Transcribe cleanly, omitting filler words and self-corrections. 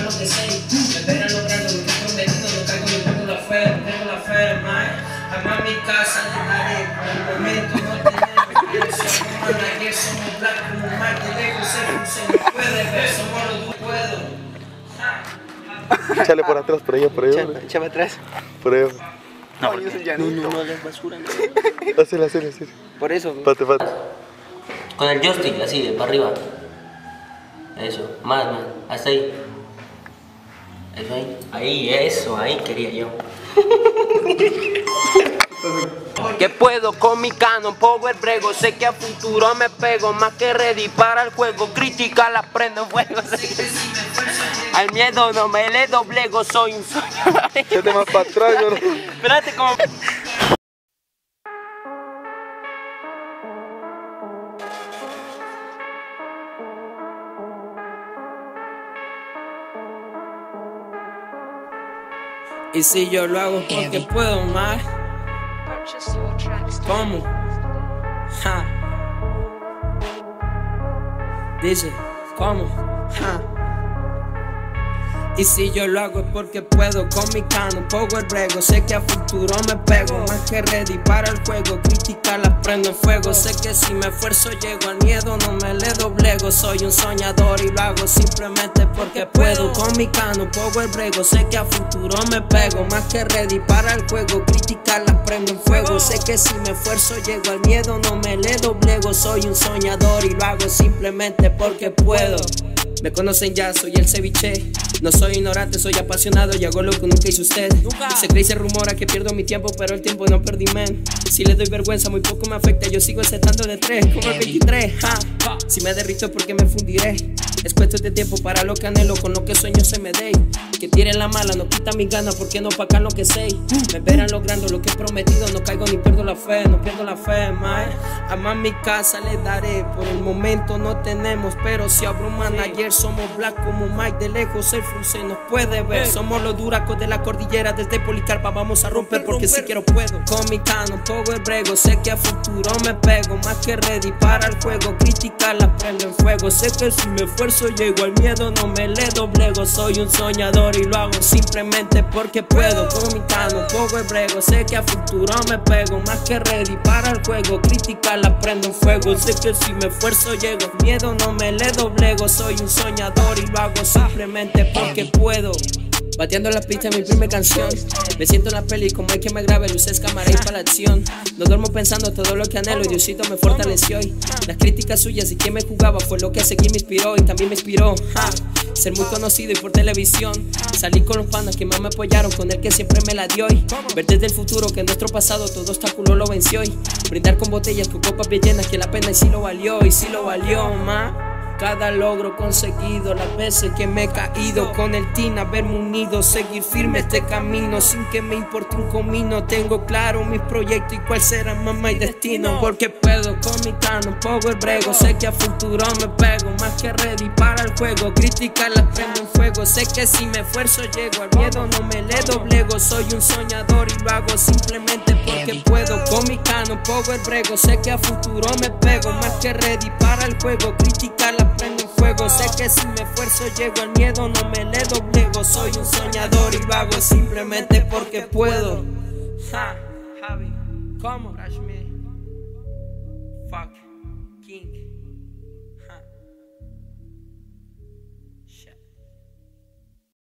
lo que sé. Me verán logrando lo que he prometido, no caigo ni tengo la fe, no tengo la fe, man. Jamás mi casa le daré, por el momento no tenemos. Somos manager, somos black como un mar de lejos, se nos puede ver, somos los dos puedo. Échale por atrás, por allá, por allá. Échame atrás. Por allá. No, no hagas basura. No. Hacele. Por eso. Pate. Con el joystick, así, de para arriba. Eso, más, hasta ahí. Eso ahí quería yo. Que puedo con mi Canon Power brego, sé que a futuro me pego, más que ready para el juego, crítica la prendo en fuego. Al miedo no me le doblego, soy un soñador. Échate más para atrás, yo no. Espérate como... Y si yo lo hago porque puedo más. ¿Cómo? Ja. Dice, ¿cómo? Ja. Y si yo lo hago es porque puedo, con mi Canon Power brego, sé que a futuro me pego, más que ready para el juego, crítica la prendo en fuego, sé que si me esfuerzo llego al miedo, no me le doblego, soy un soñador y lo hago simplemente porque puedo, con mi Canon Power brego, sé que a futuro me pego, más que ready para el juego, crítica la prendo en fuego, sé que si me esfuerzo llego al miedo, no me le doblego, soy un soñador y lo hago simplemente porque puedo. Me conocen ya, soy el ceviche. No soy ignorante, soy apasionado y hago lo que nunca hizo usted. Se cree y se rumora que pierdo mi tiempo, pero el tiempo no perdí, man. Si le doy vergüenza, muy poco me afecta. Yo sigo encestando de 3, como el 23, ja. Si me derrito porque me fundiré. Es cuestión de tiempo para lo que anhelo, con lo que sueño se me dé. Que tiren la mala, no quita mis ganas, porque no opacan lo que sé. Me verán logrando lo que he prometido, no caigo ni pierdo la fe, no pierdo la fe, man. A más mi casa le daré, por el momento no tenemos, pero si abro un manager somos black como Mike, de lejos el flow se nos puede ver. Somos los duracos de la cordillera, desde Policarpa vamos a romper, porque si quiero puedo. Con mi Canon Power brego, sé que a futuro me pego, más que ready para el juego, crítica la prendo en fuego, sé que si me esfuerzo llego al miedo, no me le doblego, soy un soñador y lo hago simplemente porque puedo. Con mi Canon Power brego, sé que a futuro me pego, más que ready para el juego, crítica la prendo en fuego, sé que si me esfuerzo llego al miedo, no me le doblego, soy un soñador y lo hago simplemente porque puedo. Bateando la pista en mi primera canción, me siento en la peli como hay que me grabe, luces, cámara y para la acción. No duermo pensando todo lo que anhelo y Diosito me fortaleció hoy. Las críticas suyas y quien me jugaba fue lo que seguí me inspiró y también me inspiró, ja. Ser muy conocido y por televisión, salí con los panas que más me apoyaron, con el que siempre me la dio y ver desde el futuro que en nuestro pasado todo obstáculo lo venció y brindar con botellas con copas bien llenas que la pena y sí lo valió, ma. Cada logro conseguido, las veces que me he caído, con el team haberme unido, seguir firme este camino sin que me importe un comino. Tengo claro mis proyectos y cuál será mamá y destino, porque puedo con mi Canon Power brego, sé que a futuro me pego, más que ready para el juego, crítica la prendo en fuego, sé que si me esfuerzo llego al miedo, no me le doblego, soy un soñador y lo hago simplemente porque puedo. Con mi Canon Power brego, sé que a futuro me pego, más que ready para el juego, crítica la prendo en fuego, sé que si me esfuerzo llego al miedo, no me le doblego, soy un soñador y lo hago simplemente porque puedo. Ja, Javi, ¿cómo? Fuck, King.